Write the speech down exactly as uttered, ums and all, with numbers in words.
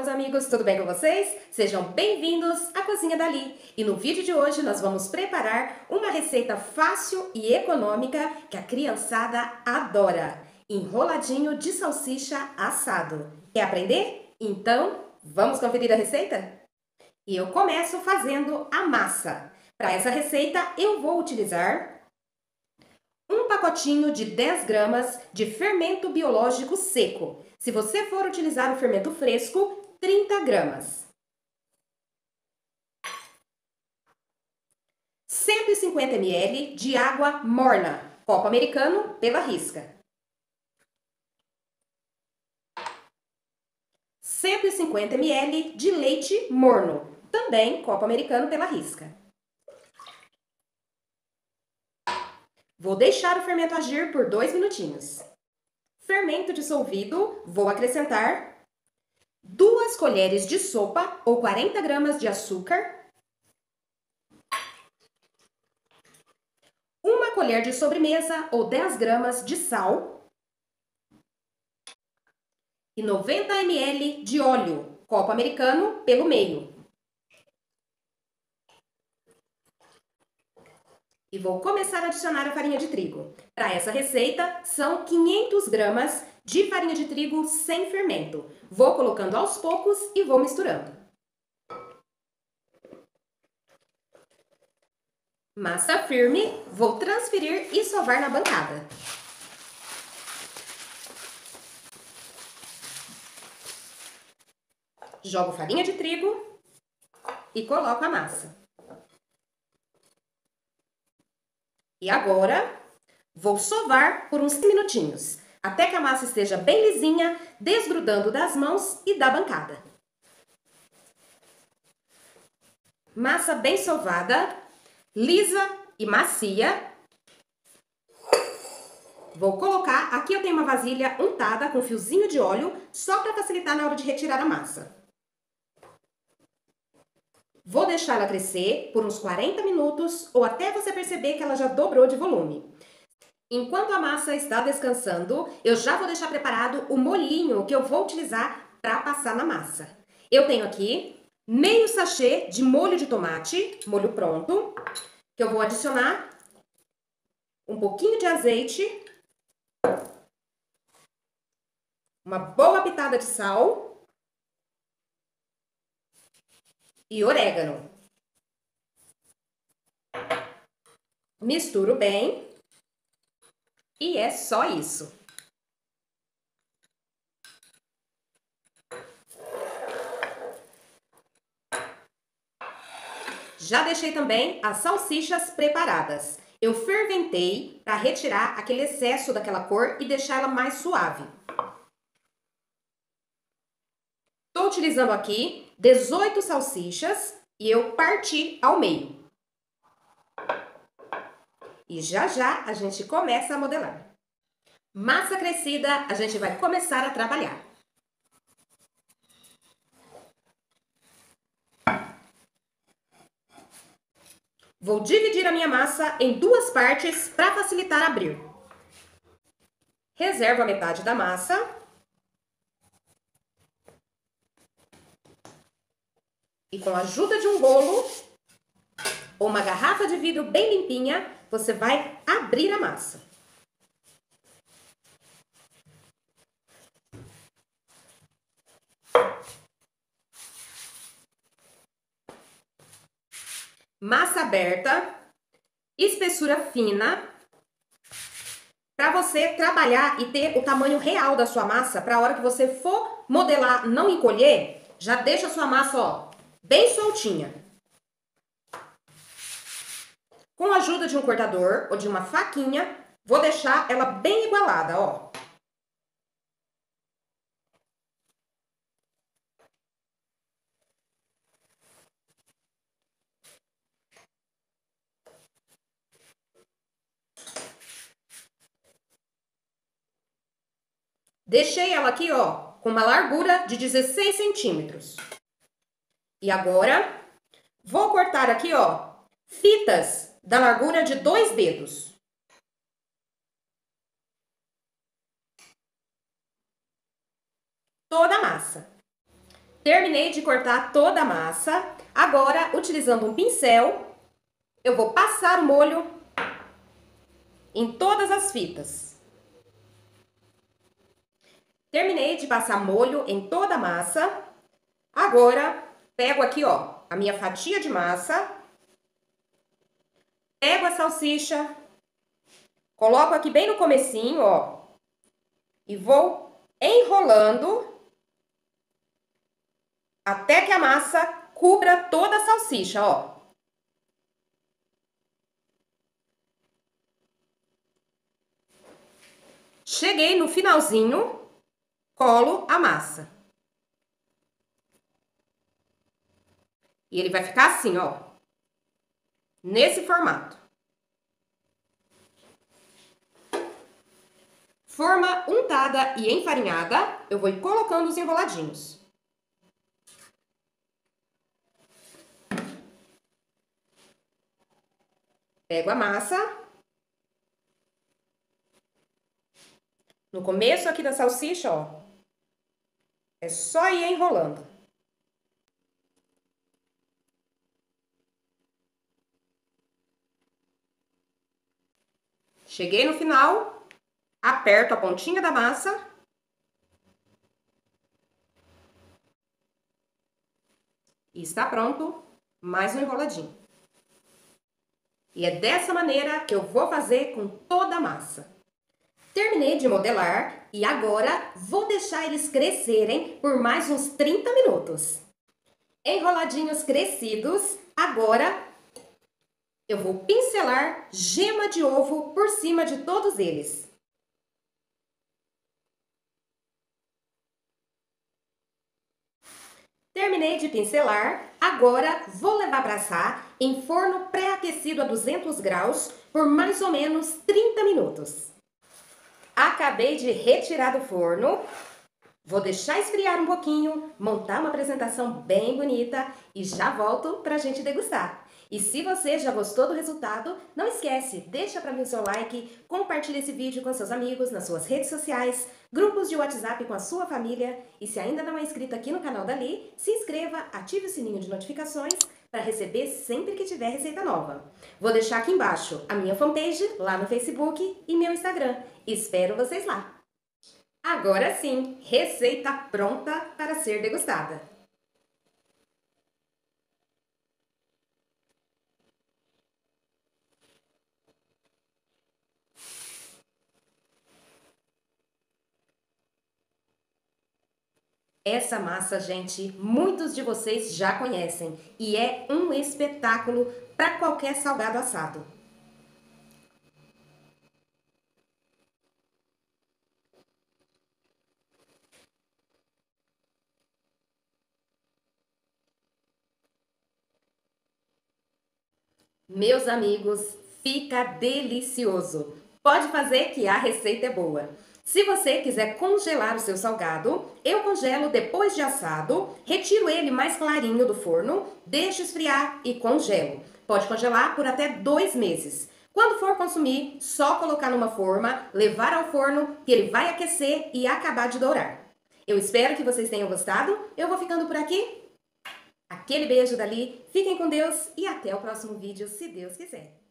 meus amigos, tudo bem com vocês? Sejam bem-vindos à Cozinha Dali. E no vídeo de hoje nós vamos preparar uma receita fácil e econômica que a criançada adora. Enroladinho de salsicha assado. Quer aprender? Então, vamos conferir a receita? E eu começo fazendo a massa. Para essa receita eu vou utilizar um pacotinho de dez gramas de fermento biológico seco. Se você for utilizar o fermento fresco, trinta gramas. cento e cinquenta mililitros de água morna, copo americano pela risca. cento e cinquenta mililitros de leite morno, também copo americano pela risca. Vou deixar o fermento agir por dois minutinhos. Fermento dissolvido, vou acrescentar duas colheres de sopa ou quarenta gramas de açúcar, uma colher de sobremesa ou dez gramas de sal e noventa mililitros de óleo, copo americano pelo meio. E vou começar a adicionar a farinha de trigo. Para essa receita, são quinhentas gramas de farinha de trigo sem fermento. Vou colocando aos poucos e vou misturando. Massa firme, vou transferir e sovar na bancada. Jogo farinha de trigo e coloco a massa. E agora, vou sovar por uns minutinhos, até que a massa esteja bem lisinha, desgrudando das mãos e da bancada. Massa bem sovada, lisa e macia. Vou colocar, aqui eu tenho uma vasilha untada com fiozinho de óleo, só para facilitar na hora de retirar a massa. Vou deixar ela crescer por uns quarenta minutos ou até você perceber que ela já dobrou de volume. Enquanto a massa está descansando, eu já vou deixar preparado o molhinho que eu vou utilizar para passar na massa. Eu tenho aqui meio sachê de molho de tomate, molho pronto, que eu vou adicionar um pouquinho de azeite, uma boa pitada de sal e orégano. Misturo bem e é só isso. Já deixei também as salsichas preparadas. Eu ferventei para retirar aquele excesso daquela cor e deixar ela mais suave. Estou utilizando aqui dezoito salsichas e eu parti ao meio. E já já a gente começa a modelar. Massa crescida, a gente vai começar a trabalhar. Vou dividir a minha massa em duas partes para facilitar abrir. Reservo a metade da massa. E com a ajuda de um bolo ou uma garrafa de vidro bem limpinha, você vai abrir a massa. Massa aberta, espessura fina, para você trabalhar e ter o tamanho real da sua massa, para a hora que você for modelar, não encolher, já deixa a sua massa, ó, bem soltinha. Com a ajuda de um cortador ou de uma faquinha, vou deixar ela bem igualada, ó. Deixei ela aqui, ó, com uma largura de dezesseis centímetros. E agora, vou cortar aqui, ó, fitas da largura de dois dedos. Toda a massa. Terminei de cortar toda a massa. Agora, utilizando um pincel, eu vou passar o molho em todas as fitas. Terminei de passar molho em toda a massa. Agora, pego aqui, ó, a minha fatia de massa. Pego a salsicha. Coloco aqui bem no comecinho, ó. E vou enrolando até que a massa cubra toda a salsicha, ó. Cheguei no finalzinho, colo a massa. E ele vai ficar assim, ó. Nesse formato. Forma untada e enfarinhada, eu vou colocando os enroladinhos. Pego a massa. No começo aqui da salsicha, ó. É só ir enrolando. Cheguei no final, aperto a pontinha da massa. E está pronto mais um enroladinho. E é dessa maneira que eu vou fazer com toda a massa. Terminei de modelar e agora vou deixar eles crescerem por mais uns trinta minutos. Enroladinhos crescidos, agora eu vou pincelar gema de ovo por cima de todos eles. Terminei de pincelar, agora vou levar para assar em forno pré-aquecido a duzentos graus por mais ou menos trinta minutos. Acabei de retirar do forno, vou deixar esfriar um pouquinho, montar uma apresentação bem bonita e já volto para a gente degustar. E se você já gostou do resultado, não esquece, deixa para mim o seu like, compartilhe esse vídeo com seus amigos nas suas redes sociais, grupos de WhatsApp com a sua família. E se ainda não é inscrito aqui no canal da Li, se inscreva, ative o sininho de notificações para receber sempre que tiver receita nova. Vou deixar aqui embaixo a minha fanpage lá no Facebook e meu Instagram. Espero vocês lá! Agora sim, receita pronta para ser degustada. Essa massa, gente, muitos de vocês já conhecem e é um espetáculo para qualquer salgado assado. Meus amigos, fica delicioso! Pode fazer que a receita é boa. Se você quiser congelar o seu salgado, eu congelo depois de assado, retiro ele mais clarinho do forno, deixo esfriar e congelo. Pode congelar por até dois meses. Quando for consumir, só colocar numa forma, levar ao forno, que ele vai aquecer e acabar de dourar. Eu espero que vocês tenham gostado. Eu vou ficando por aqui. Aquele beijo dali, fiquem com Deus e até o próximo vídeo, se Deus quiser.